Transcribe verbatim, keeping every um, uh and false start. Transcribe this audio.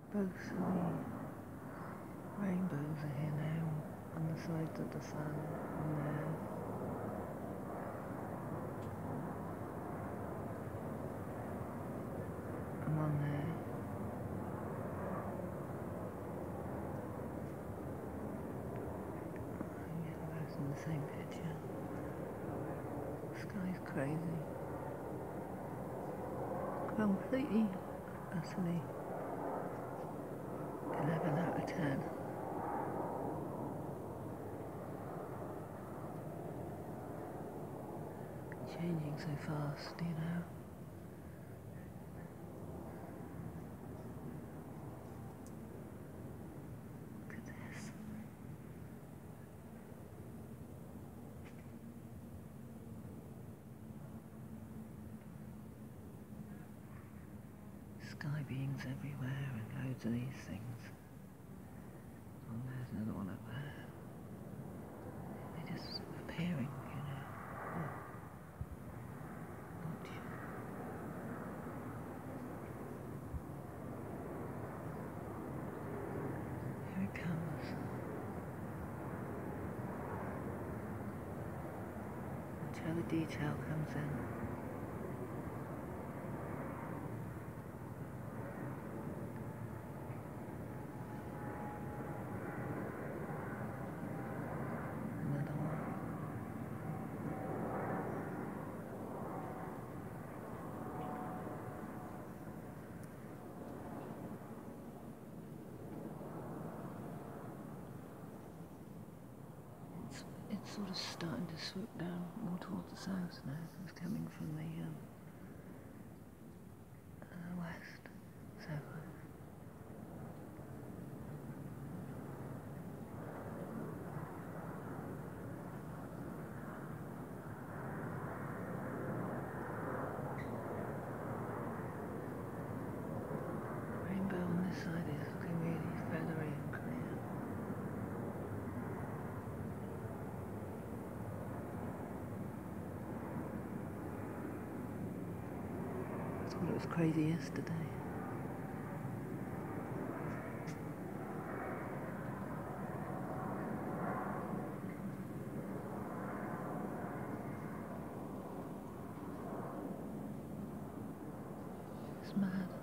Both of the rainbows are here now on the sides of the sun and there. And one there. Yeah, both in the same picture. The sky's crazy. Completely, utterly eleven out of ten. Changing so fast, you know. Look at this. Sky beings everywhere and loads of these things. Oh, there's another one up there. They're just appearing, you know. Oh. Watch. Here it comes. Watch how the detail comes in. It's sort of starting to swoop down more towards the south now. It's coming from the um, uh, west, south-west. Rainbow on this side is looking really feathery and clear. It was crazy yesterday. It's mad.